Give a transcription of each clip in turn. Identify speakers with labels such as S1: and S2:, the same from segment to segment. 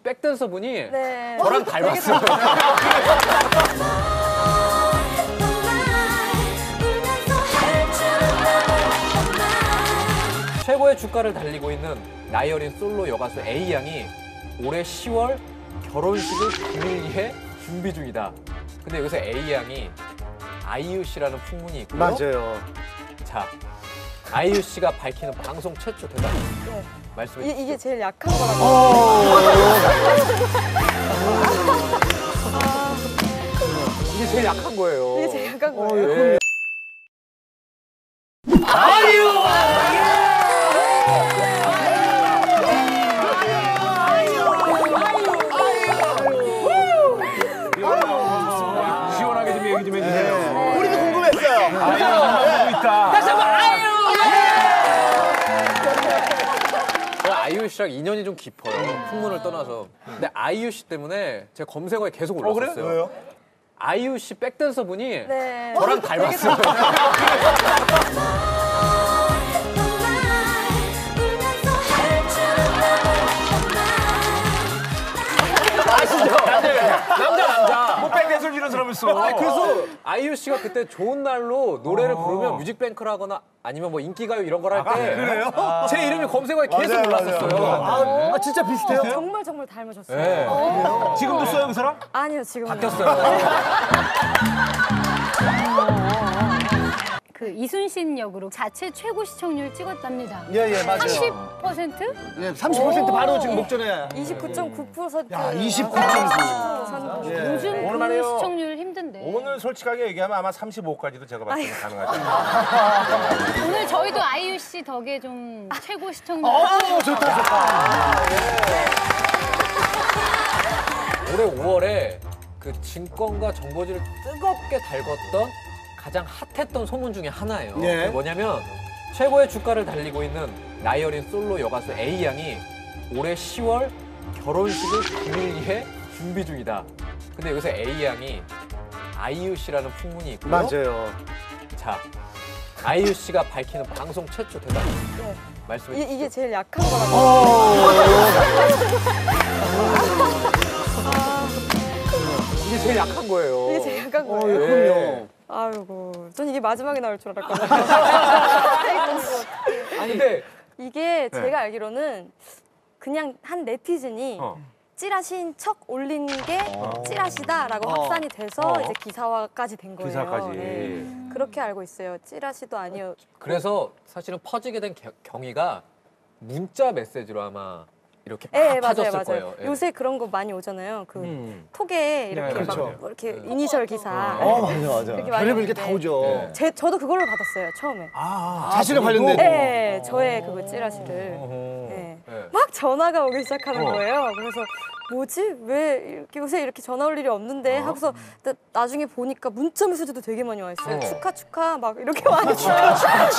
S1: 백댄서 분이
S2: 네.
S1: 저랑 닮았어요. 최고의 주가를 달리고 있는 나이 어린 솔로 여가수 A양이 올해 10월 결혼식을 9일 준비 중이다. 근데 여기서 A양이 아이유 씨라는 풍문이 있고요.
S3: 맞아요.
S1: 자, 아이유 씨가 밝히는 방송 최초 대답.
S2: 네.
S1: 말씀해 주시죠.
S2: 이게 제일 약한 거라고.
S1: 이게 제일 약한 거예요.
S2: 이게 제일 약한 거예요.
S1: 네. 아이유!
S4: 시원하게 좀 얘기 좀 해주세요.
S3: 우리도 궁금했어요.
S4: 아이유 있다.
S1: 다시 한번 아이유! 아이유 씨랑 인연이 좀 깊어요. 풍문을 떠나서. 근데 아이유 씨 때문에 제가 검색어에 계속 올랐었어요.
S3: 그래요? 왜요?
S1: 아이유 씨 백댄서 분이
S2: 네.
S1: 저랑 닮았어요. 아시죠? 남자.
S4: 뭐 백댄서를 이런 사람 있어.
S1: 그래서 아이유 씨가 그때 좋은 날로 노래를 부르면 뮤직뱅크를 하거나 아니면 뭐 인기가요 이런 걸 할 때 제 이름이 검색어에 계속
S3: 맞아요,
S1: 올랐었어요.
S3: 진짜 비슷해요?
S2: 정말 정말 닮으셨어요.
S1: 네.
S4: 지금도 써요 그 사람?
S2: 아니요, 지금
S1: 바뀌었어요.
S5: 그 이순신 역으로 자체 최고 시청률 찍었답니다.
S3: 예, 맞아요.
S5: 30%?
S3: 예, 30% 바로 지금 목전에.
S2: 29.9%.
S3: 야, 29.9%.
S2: 전
S3: 예.
S5: 요즘 그
S4: 오늘만해요.
S5: 시청률 힘든데.
S4: 오늘 솔직하게 얘기하면 아마 35까지도 제가 봤을 때 가능하죠.
S5: 오늘 저희도 아이유 씨 덕에 좀 최고 시청률.
S3: 좋다.
S1: 올해 5월에 그 증권가 정보지를 뜨겁게 달궜던 가장 핫했던 소문 중에 하나예요.
S3: 예.
S1: 그게 뭐냐면 최고의 주가를 달리고 있는 나이 어린 솔로 여가수 A양이 올해 10월 결혼식을 9일 준비 중이다. 근데 여기서 A양이 아이유 씨라는 풍문이 있고요.
S3: 맞아요.
S1: 자, 아이유 씨가 밝히는 방송 최초 대답.
S2: 네.
S1: 말씀해 주시죠.
S2: 이게 제일 약한 거라고.
S1: 이게 제일 약한 거예요.
S2: 이게 제일 약한 거예요.
S3: 그럼요.
S2: 아이고, 전 이게 마지막에 나올 줄 알았거든요.
S1: 아니 근데
S2: 이게 제가 알기로는 그냥 한 네티즌이 찌라시인 척 올린 게 찌라시다라고 확산이 돼서 이제 기사화까지 된 거예요.
S4: 기사까지.
S2: 네. 그렇게 알고 있어요. 찌라시도 아니요.
S1: 그래서 사실은 퍼지게 된 경위가 문자 메시지로 아마 이렇게
S2: 네,
S1: 퍼졌을
S2: 맞아요.
S1: 거예요. 예.
S2: 요새 그런 거 많이 오잖아요. 그 톡에 이렇게
S4: 네,
S2: 막
S3: 그렇죠.
S2: 뭐 이렇게 이니셜 기사.
S3: 맞아.
S2: 이렇게 많이
S3: 별의별 게 다
S2: 오는데
S3: 오죠.
S2: 저도 그걸로 받았어요, 처음에.
S3: 자신에 관련된.
S2: 네, 저의 그거 찌라시를. 네.
S1: 네.
S2: 막 전화가 오기 시작하는 거예요. 그래서 뭐지? 왜 이렇게 요새 이렇게 전화 올 일이 없는데? 하고서 나중에 보니까 문자 메시지도 되게 많이 와 있어요. 축하 막 이렇게 많이 와요.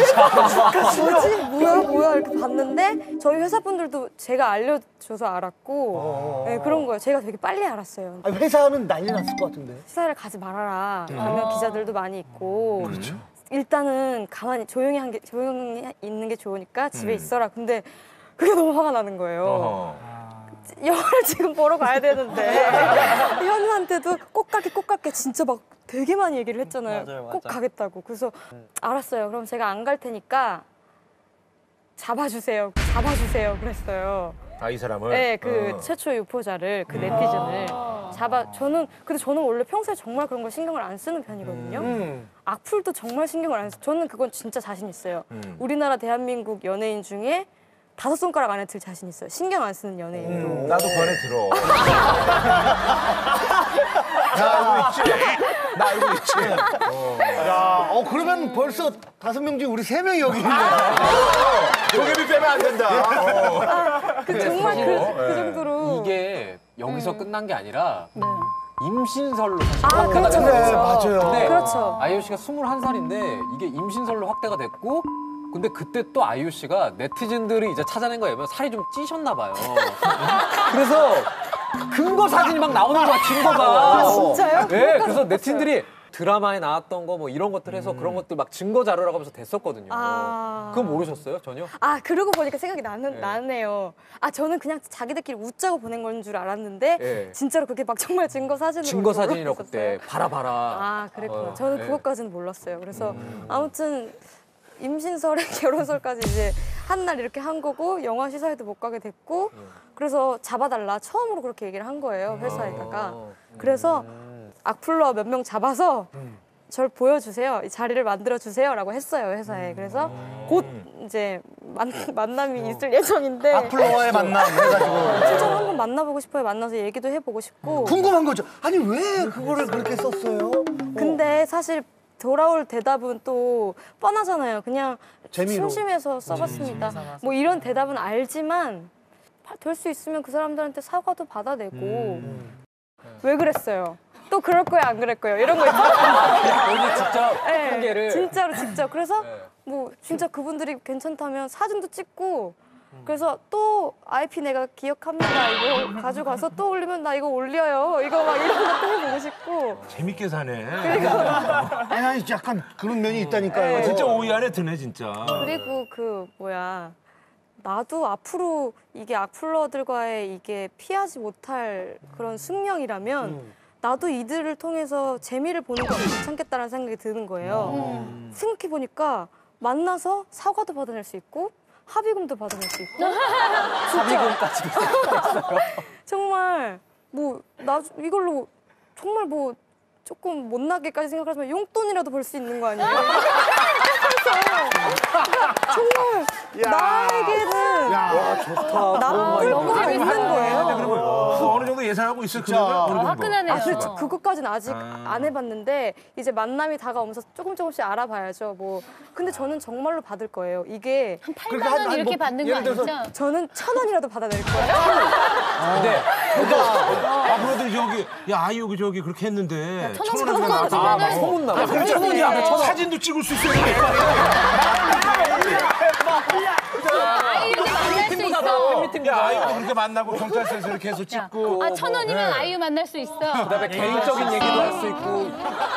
S2: 뭐지? 뭐야? 이렇게 봤는데 저희 회사 분들도 제가 알려줘서 알았고 네, 그런 거예요. 제가 되게 빨리 알았어요.
S3: 아니, 회사는 난리 났을 것 같은데.
S2: 회사를 가지 말아라. 가면 기자들도 많이 있고. 일단은 가만히 조용히 있는 게 좋으니까 집에 있어라. 근데 그게 너무 화가 나는 거예요. 영화를 지금 보러 가야 되는데 현우한테도 꼭 갈게 진짜 막 되게 많이 얘기를 했잖아요.
S3: 맞아요.
S2: 꼭 가겠다고. 그래서 알았어요. 그럼 제가 안 갈 테니까 잡아주세요 그랬어요.
S4: 아, 이 사람을?
S2: 네, 그 최초 유포자를, 그 네티즌을 근데 저는 원래 평소에 정말 그런 걸 신경을 안 쓰는 편이거든요. 악플도 정말 신경을 안 써요. 저는 그건 진짜 자신 있어요. 우리나라 대한민국 연예인 중에 5손가락 안에 들 자신 있어요. 신경 안 쓰는 연예인으로.
S4: 나도 그 안에 들어. 나 알고 있지.
S3: 야, 그러면 벌써 5명 중에 우리 3명이 여기 있네.
S4: 도깨비 빼면 안 된다.
S2: 정말 그 정도로.
S1: 이게 여기서 끝난 게 아니라
S5: 네.
S1: 임신설로 사실
S2: 아,
S1: 확대가
S2: 그렇죠,
S1: 된
S2: 그렇죠.
S1: 거예요.
S3: 맞아요.
S1: 근데
S2: 그렇죠.
S1: 아이유 씨가 21살인데 이게 임신설로 확대가 됐고 근데 그때 또 아이유 씨가 네티즌들이 이제 찾아낸 거에 살이 좀 찌셨나 봐요. 그래서 근거 사진이 막 나오는 거야, 증거가.
S2: 진짜요?
S1: 네, 그래서 네티즌들이 드라마에 나왔던 거 뭐 이런 것들 해서 그런 것들 막 증거 자료라고 하면서 됐었거든요. 그건 모르셨어요 전혀?
S2: 그러고 보니까 생각이
S1: 네.
S2: 나네요. 저는 그냥 자기들끼리 웃자고 보낸 건 줄 알았는데
S1: 네.
S2: 진짜로 그렇게 막 정말 증거 사진으로
S1: 증거 사진이라고
S2: 올라왔었어요.
S1: 그때 봐라.
S2: 그랬구나. 저는
S1: 네.
S2: 그것까지는 몰랐어요. 그래서 아무튼 임신설에 결혼설까지 이제 한 날 이렇게 한 거고 영화 시사회도 못 가게 됐고 그래서 잡아달라 처음으로 그렇게 얘기를 한 거예요 회사에다가. 그래서 악플러 몇 명 잡아서 절 보여주세요. 이 자리를 만들어 주세요라고 했어요 회사에. 그래서 곧 이제 만남이 있을 예정인데
S3: 악플러와의 만남 해가지고.
S2: 진짜 한번 만나보고 싶어요. 만나서 얘기도 해보고 싶고.
S3: 궁금한 거죠. 아니 왜 그거를 그렇게 썼어요?
S2: 근데 사실 돌아올 대답은 또 뻔하잖아요. 그냥
S3: 재미로.
S2: 심심해서 써봤습니다. 뭐 이런 대답은 알지만 될 수 있으면 그 사람들한테 사과도 받아내고 왜 그랬어요? 또 그럴 거야 안 그럴 거야 이런 거 있잖아요.
S1: 여기 직접
S2: 네,
S1: 핑계를.
S2: 진짜로 직접. 그래서
S1: 네.
S2: 뭐 진짜 그분들이 괜찮다면 사진도 찍고 그래서 또 IP 내가 기억합니다 이거 가져가서 또 올리면 나 이거 올려요 이거 막 이런 것도 해보고 싶고.
S4: 재밌게 사네.
S3: 아니 약간 그런 면이 있다니까요.
S2: 네.
S4: 진짜 오이 안에 드네 진짜.
S2: 그리고 그 뭐야 나도 앞으로 이게 악플러들과의 이게 피하지 못할 그런 숙명이라면 나도 이들을 통해서 재미를 보는 것도 괜찮겠다는 생각이 드는 거예요. 생각해 보니까 만나서 사과도 받아낼 수 있고 합의금도 받아낼 수 있고
S1: 합의금까지.
S2: 정말 뭐 나 이걸로 정말 뭐 조금 못나게까지 생각하지만 용돈이라도 벌 수 있는 거 아니에요? 정말 나에게는
S3: 야,
S1: 좋다.
S2: 나쁠 거 있는 거예요.
S4: 그 어느 정도 예상하고 있을
S3: 진짜.
S4: 그러면
S5: 화끈하네요.
S2: 그렇죠. 그것까지는 아직 안 해봤는데 이제 만남이 다가오면서 조금씩 알아봐야죠. 뭐 근데 저는 정말로 받을 거예요. 이게
S5: 한
S3: 그러니까
S5: 8만 원
S3: 한
S5: 이렇게
S3: 뭐
S5: 받는 거
S3: 예를 들어서
S5: 아니죠?
S2: 저는 1,000원이라도 받아낼 거예요.
S1: 근데
S4: 앞으로들 저기 야 아이유 그 저기 그렇게 했는데
S5: 천 원
S4: 원이면
S5: 받고
S4: 나왔다.
S5: 하면은
S1: 소문나.
S4: 그래, 천 원이야. 사진도 찍을 수 있어요.
S5: 아이유도 만날 수
S1: 팬미팅보다
S5: 있어.
S1: 팬미팅보다.
S4: 야 아이유 그렇게 만나고 경찰서에서 이렇게 해서 찍고.
S5: 1,000원이면 아이유 만날 수 있어.
S1: 그다음에 개인적인 얘기도 할 수 있고.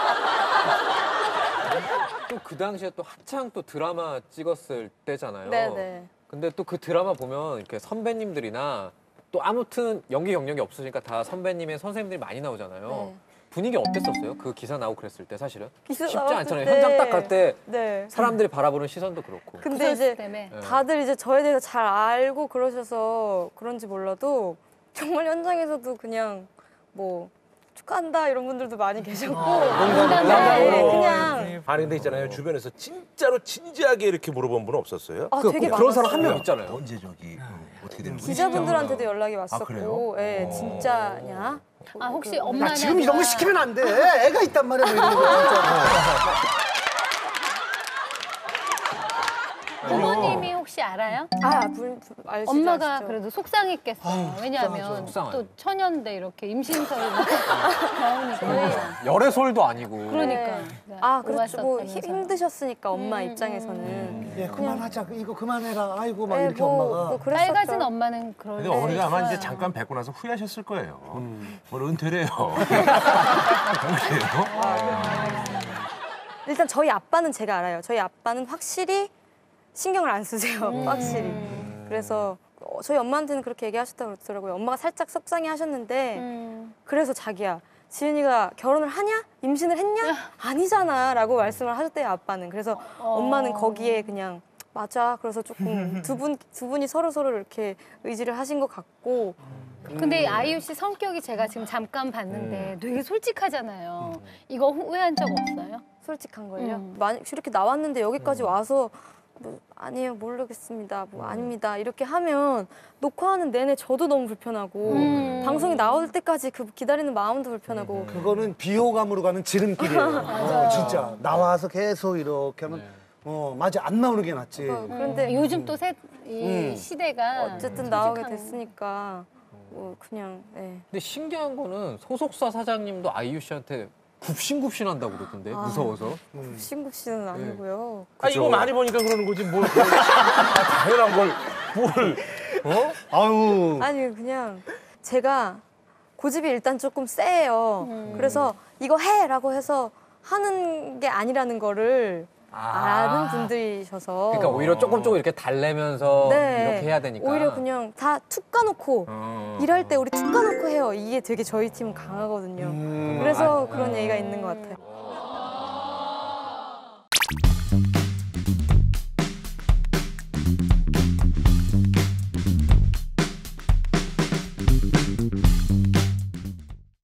S1: 또 그 당시에 또 한창 또 드라마 찍었을 때잖아요.
S2: 네네.
S1: 근데 또 그 드라마 보면 이렇게 선배님들이나 또 아무튼 연기 경력이 없으니까 다 선배님의 선생님들이 많이 나오잖아요.
S2: 네.
S1: 분위기 어땠었어요? 그 기사 나오고 그랬을 때 사실은?
S2: 기사
S1: 쉽지
S2: 나왔을
S1: 않잖아요.
S2: 때.
S1: 현장 딱 갈 때
S2: 네.
S1: 사람들이 바라보는 시선도 그렇고.
S2: 근데 이제
S5: 때문에.
S2: 다들 이제 저에 대해서 잘 알고 그러셔서 그런지 몰라도 정말 현장에서도 그냥 뭐 축하한다 이런 분들도 많이 계셨고 네, 그냥
S4: 아니 근데 있잖아요 주변에서 진짜로 진지하게 이렇게 물어본 분은 없었어요?
S2: 되게
S1: 그런 사람 한
S2: 많았어요.
S1: 명 있잖아요.
S4: 언제 저기 어떻게 되는 거지?
S2: 기자분들한테도 연락이 왔었고,
S4: 그래요?
S2: 예, 진짜냐?
S5: 혹시
S3: 야,
S5: 엄마나
S3: 지금 이런 거 시키면 안 돼. 애가 있단 말이야. 뭐 이런 거 진짜.
S5: 부모님이 혹시 알아요?
S2: 알시죠?
S5: 엄마가
S2: 아시죠?
S5: 그래도 속상했겠어요. 왜냐하면
S1: 속상하죠.
S5: 또 천연대 이렇게 임신설이 나오니까.
S1: 열애설도 아니고.
S5: 그러니까.
S2: 그렇죠. 뭐
S5: 고맙었다면서.
S2: 힘드셨으니까 엄마 입장에서는.
S3: 예, 그만하자. 이거 그만해라. 아이고 막
S2: 예,
S3: 이렇게 엄마가.
S2: 그랬었죠.
S5: 빨가진 엄마는 그럴
S4: 근데 어머니가 아마
S5: 좋아요.
S4: 이제 잠깐 뵙고 나서 후회하셨을 거예요. 뭘 은퇴래요.
S2: 일단 저희 아빠는 제가 알아요. 저희 아빠는 확실히 신경을 안 쓰세요. 확실히. 그래서 저희 엄마한테는 그렇게 얘기하셨다고 그러더라고요. 엄마가 살짝 속상해 하셨는데 그래서 자기야 지은이가 결혼을 하냐? 임신을 했냐? 아니잖아 라고 말씀을 하셨대요. 아빠는. 그래서 엄마는 거기에 그냥 맞아. 그래서 조금 두 분이 서로 이렇게 의지를 하신 것 같고
S5: 근데 아이유 씨 성격이 제가 지금 잠깐 봤는데 되게 솔직하잖아요. 이거 후회한 적 없어요?
S2: 솔직한 걸요. 만약 이렇게 나왔는데 여기까지 와서 뭐 아니에요 모르겠습니다 뭐 아닙니다 이렇게 하면 녹화하는 내내 저도 너무 불편하고 방송이 나올 때까지 그 기다리는 마음도 불편하고
S3: 그거는 비호감으로 가는 지름길이에요. 진짜. 나와서 계속 이렇게 하면 맞아. 안 나오는 게 낫지.
S2: 그런데
S5: 요즘 또 이 시대가
S2: 어쨌든 나오게
S5: 솔직한-
S2: 됐으니까 뭐 그냥 예.
S1: 근데 신기한 거는 소속사 사장님도 아이유 씨한테 굽신굽신한다고 그러던데 무서워서.
S2: 싱국씨는 아니고요.
S4: 아 이거 많이 보니까 그러는 거지 뭘 당연한 뭘
S3: 아유.
S2: 아니 그냥 제가 고집이 일단 조금 세요. 그래서 이거 해라고 해서 하는 게 아니라는 거를 아는 분들이셔서
S1: 그러니까 오히려 조금 이렇게 달래면서 이렇게 해야 되니까.
S2: 오히려 그냥 다 툭 까놓고 일할 때 우리 툭 까놓고 해요. 이게 되게 저희 팀은 강하거든요. 그래서 그런 얘기가 있는 것 같아요.